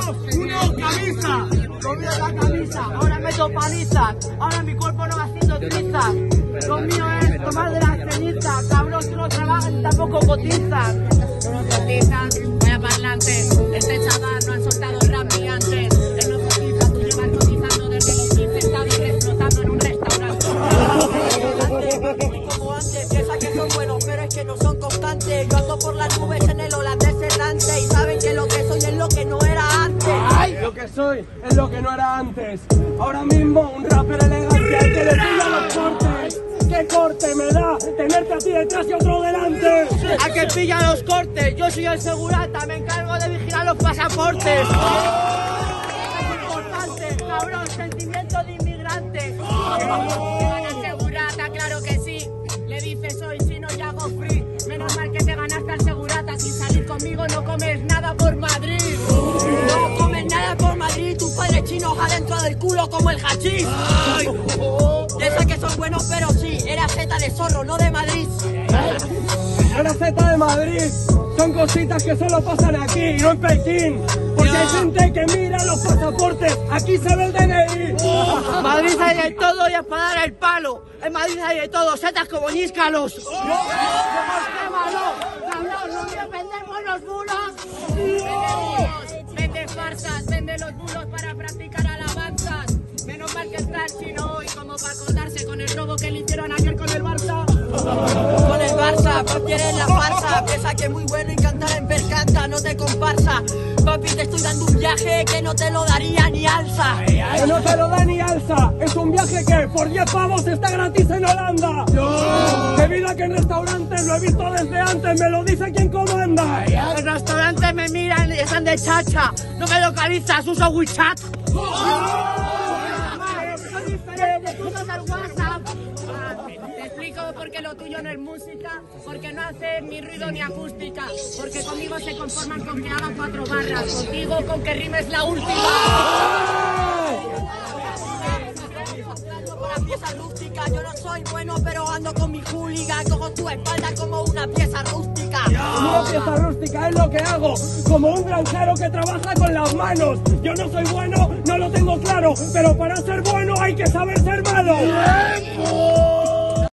1, camisa. Lo mío es la camisa, ahora meto palizas. Ahora mi cuerpo no va haciendo trizas. Lo mío es tomar de las cenizas. Cabrón, tú no trabajas ni tampoco cotizas. Tú no cotizas, vaya parlante. Este chaval no ha soltado rap ni antes. Él no cotiza, tú llevas cotizando desde los 15. Está bien explotando en un restaurante. Como antes, piensa que son buenos, pero es que no son constantes. Yo ando por las nubes en el holandés errante. Y saben que lo que soy es lo que no era antes. ¡Ay! Lo que soy es lo que no era antes. Ahora mismo un rapper elegante al que le pilla los cortes. ¿Qué corte me da tenerte a ti detrás y otro delante? A que pilla los cortes, yo soy el segurata, me encargo de vigilar los pasaportes. Es importante, cabrón, sentimiento de inmigrante. Ganas segurata, claro que sí. Le dices soy chino y hago free. Menos mal que te ganaste al segurata. Sin salir conmigo no comes nada por Madrid. No comes nada por Madrid, tus padres chinos adentro del culo como el hachís. Piensa que son buenos, pero sí, era Z de Zorro, no de Madrid. Era Z de Madrid. Son cositas que solo pasan aquí, no en Pekín. Porque hay gente que mira los pasaportes, aquí se ve el DNI. En Madrid hay de todo y es para dar el palo. En Madrid hay de todo, setas como ñíscalos. Cabrón, no quiero vender buenos bulos. Vende farsas, vende los bulos para practicar alabanzas. Menos mal que está el chino hoy como para acordarse con el robo que le hicieron ayer con el Barça. Con el Barça, prefieres la farsa. Piensa que es muy bueno y cantar en percanta, no te comparsa. Papi, te estoy dando un viaje que no te lo daría ni alza. Que no te lo da ni alza. Es un viaje que por 10 pavos está gratis en Holanda. Debido a que en restaurantes lo he visto desde antes, me lo dice quien comanda. Los restaurantes me miran y están de chacha. No me localizas, uso WeChat. Soy diferente, tú usas el WhatsApp. Te explico por qué lo tuyo no es música, porque no hace ni ruido ni acústica, porque conmigo se conforman con que haga 4 barras, contigo con que rimes la última. Para pieza rústica, yo no soy bueno, pero ando con mi hooligan. Cojo tu espalda como una pieza rústica. Una pieza rústica es lo que hago, como un granjero que trabaja con las manos. Yo no soy bueno, no lo tengo claro, pero para ser bueno hay que saber ser malo.